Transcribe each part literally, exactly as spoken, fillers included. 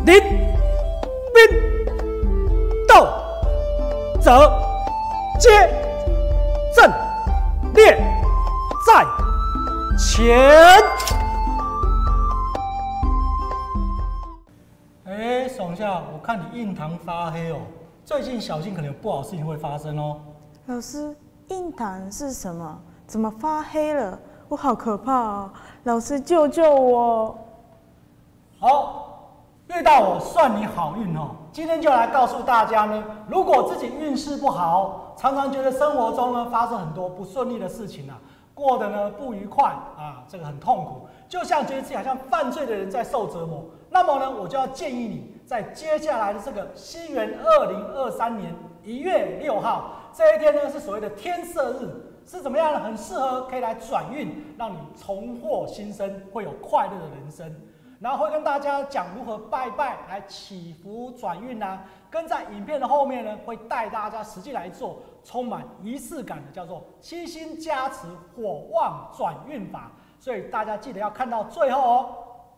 临兵斗者皆阵列在前。哎，爽夏，我看你印堂发黑哦，最近小心可能有不好的事情会发生哦。 老师，印堂是什么？怎么发黑了？我好可怕哦！老师救救我！ 好，遇到我算你好运哦。今天就来告诉大家呢，如果自己运势不好，常常觉得生活中呢发生很多不顺利的事情啊，过得呢不愉快啊，这个很痛苦，就像觉得自己好像犯罪的人在受折磨。那么呢，我就要建议你，在接下来的这个西元二零二三年一月六号这一天呢，是所谓的天赦日。是怎么样呢？很适合可以来转运，让你重获新生，会有快乐的人生。然后会跟大家讲如何拜拜来祈福转运啊。跟在影片的后面呢，会带大家实际来做充满仪式感的，叫做七星加持火旺转运法。所以大家记得要看到最后哦。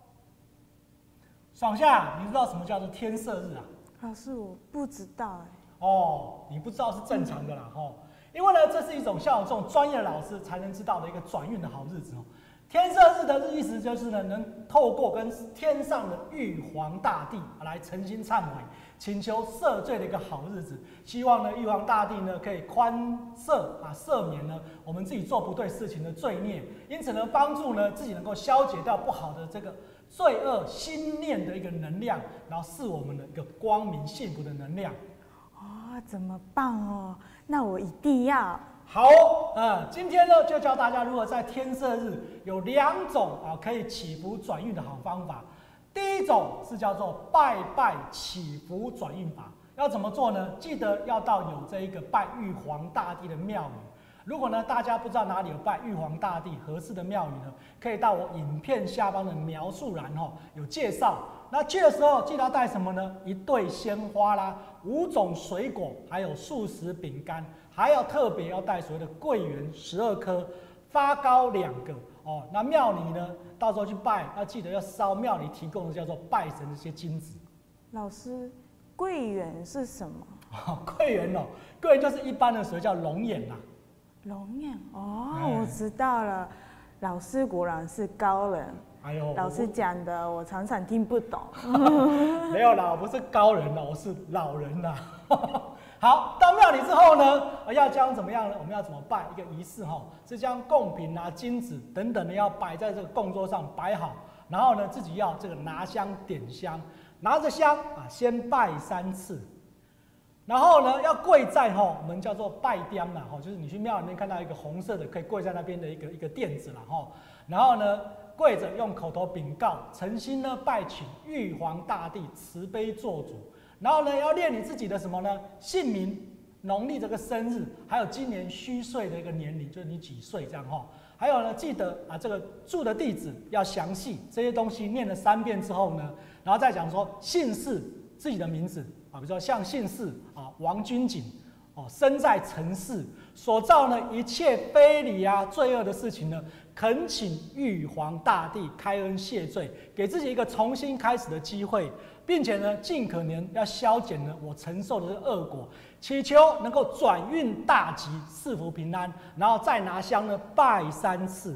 爽夏，你知道什么叫做天赦日啊？ 老师，我不知道哎。 哦，你不知道是正常的啦，吼。因为呢，这是一种像我这种专业的老师才能知道的一个转运的好日子哦。天赦日的意思就是呢，能透过跟天上的玉皇大帝来诚心忏悔，请求赦罪的一个好日子。希望呢，玉皇大帝呢可以宽赦啊，赦免呢我们自己做不对事情的罪孽，因此呢，帮助呢自己能够消解掉不好的这个罪恶心念的一个能量，然后是我们的一个光明幸福的能量。 哦，怎么办哦？那我一定要。 好，呃，今天呢就教大家如何在天赦日有两种啊可以祈福转运的好方法。第一种是叫做拜拜祈福转运法，要怎么做呢？记得要到有这一个拜玉皇大帝的庙宇。如果呢大家不知道哪里有拜玉皇大帝合适的庙宇呢，可以到我影片下方的描述栏哦有介绍。那去的时候记得要带什么呢？一对鲜花啦，五种水果，还有素食饼干，还要特别要带所谓的桂圆十二颗，发糕两个哦。那庙里呢，到时候去拜，要记得要烧庙里提供的叫做拜神的一些金子。 老师，桂圆是什么？ 哦，桂圆哦，桂圆就是一般的所谓叫龙眼啦。 龙眼哦，我知道了。老师果然是高人。 哎呦， 老师讲的我常常听不懂。 没有啦，我不是高人啦，我是老人啦。好，到庙里之后呢，要将怎么样呢？我们要怎么拜？一个仪式哈，是将贡品啊、金子等等的要摆在这个供桌上摆好，然后呢，自己要这个拿香点香，拿着香啊，先拜三次。然后呢，要跪在哈，我们叫做拜垫啦，哈，就是你去庙里面看到一个红色的，可以跪在那边的一个一个垫子啦，哈。然后呢，跪着用口头禀告，诚心呢拜请玉皇大帝慈悲做主。然后呢，要念你自己的什么呢？姓名、农历这个生日，还有今年虚岁的一个年龄，就是你几岁这样哈。还有呢，记得啊，这个住的地址要详细，这些东西念了三遍之后呢，然后再讲说姓氏、自己的名字啊，比如说像姓氏啊，王君景哦，生在城市，所造呢一切非礼啊、罪恶的事情呢，恳请玉皇大帝开恩谢罪，给自己一个重新开始的机会，并且呢，尽可能要消减呢我承受的这个恶果，祈求能够转运大吉、赐福平安，然后再拿香呢拜三次。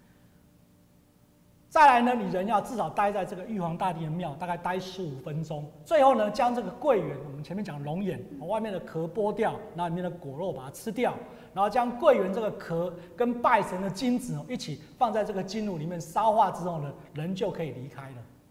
再来呢，你人要至少待在这个玉皇大帝的庙，大概待十五分钟。最后呢，将这个桂圆，我们前面讲龙眼，外面的壳剥掉，然后里面的果肉把它吃掉，然后将桂圆这个壳跟拜神的金子一起放在这个金炉里面烧化之后呢，人就可以离开了。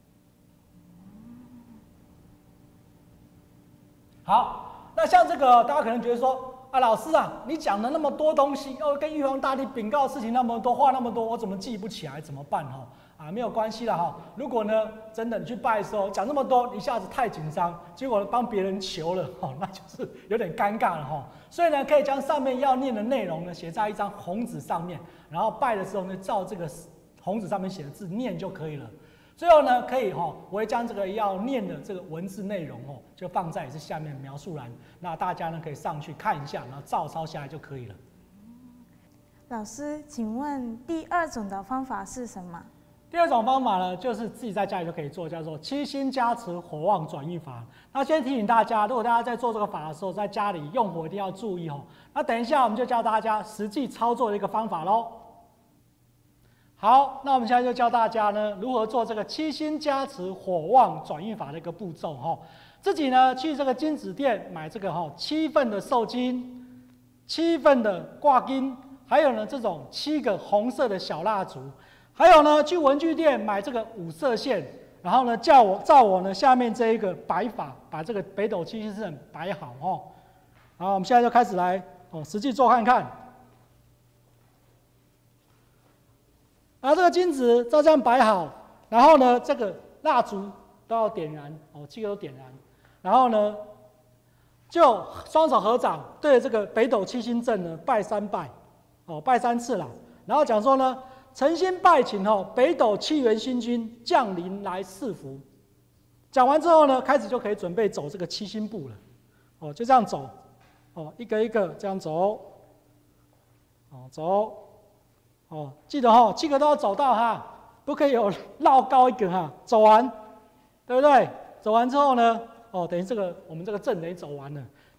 好，那像这个大家可能觉得说，啊，老师啊，你讲了那么多东西，要跟玉皇大帝禀告的事情那么多，话那么多，我怎么记不起来？怎么办哈？啊，没有关系了哈。如果呢，真的你去拜的时候讲那么多，一下子太紧张，结果帮别人求了哈，那就是有点尴尬了哈。所以呢，可以将上面要念的内容呢写在一张红纸上面，然后拜的时候呢，照这个红纸上面写的字念就可以了。最后呢，可以哈、哦，我会将这个要念的这个文字内容哦，就放在也是下面描述栏，那大家呢可以上去看一下，然后照抄下来就可以了。 老师，请问第二种的方法是什么？ 第二种方法呢，就是自己在家里就可以做，叫做七星加持火旺转运法。那先提醒大家，如果大家在做这个法的时候，在家里用火一定要注意哦。那等一下我们就教大家实际操作的一个方法喽。好，那我们现在就教大家呢如何做这个七星加持火旺转运法的一个步骤哈。自己呢去这个金纸店买这个哈七份的寿金，七份的挂金，还有呢这种七个红色的小蜡烛。还有呢，去文具店买这个五色线，然后呢，叫我照我呢下面这一个摆法，把这个北斗七星阵摆好哦。好，我们现在就开始来哦，实际做看看。拿这个金纸照这样摆好，然后呢，这个蜡烛都要点燃哦，七个都点燃，然后呢，就双手合掌，对着这个北斗七星阵呢拜三拜，哦，拜三次啦，然后讲说呢。诚心拜请哦，北斗七元星君降临来赐福。讲完之后呢，开始就可以准备走这个七星步了。哦，就这样走，哦，一个一个这样走，哦，走，哦，记得哈、哦，七个都要走到哈，不可以有绕高一个哈。走完，对不对？走完之后呢，哦，等于这个我们这个阵等于走完了。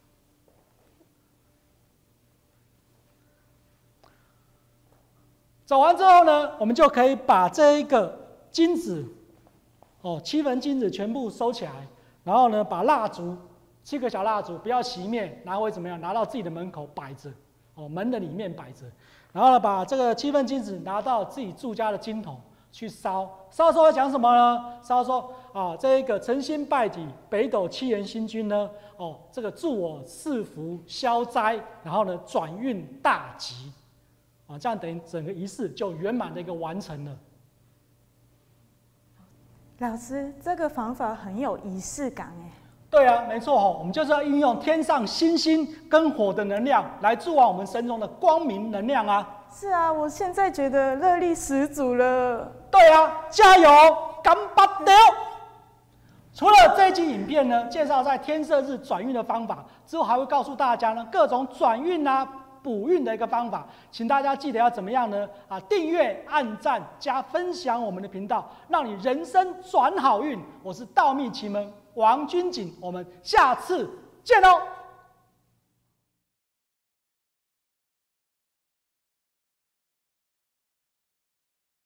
走完之后呢，我们就可以把这一个金子，哦，七分金子全部收起来，然后呢，把蜡烛，七个小蜡烛不要熄灭，拿回怎么样？拿到自己的门口摆着，哦，门的里面摆着，然后呢，把这个七分金子拿到自己住家的金桶去烧。烧的时候讲什么呢？烧说啊，这一个诚心拜体北斗七元星君呢，哦，这个祝我赐福消灾，然后呢，转运大吉。啊，这样等于整个仪式就圆满的一个完成了。 老师，这个方法很有仪式感哎。 对啊，没错哦，我们就是要运用天上星星跟火的能量来助旺我们身中的光明能量啊。 是啊，我现在觉得热力十足了。 对啊，加油，干巴掉！除了这一集影片呢，介绍在天赦日转运的方法之后，还会告诉大家呢各种转运啊。补运的一个方法，请大家记得要怎么样呢？啊，订阅、按赞、加分享我们的频道，让你人生转好运。我是道密奇门王君景，我们下次见喽。